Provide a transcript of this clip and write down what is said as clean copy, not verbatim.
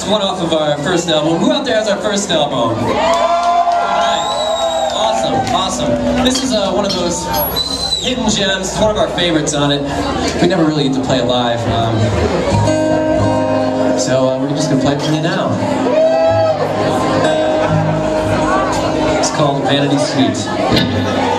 one off of our first album. Who out there has our first album? Alright. Awesome. This is one of those hidden gems. It's one of our favorites on it. We never really get to play it live. So we're just going to play it for you now. It's called Vanity Suite.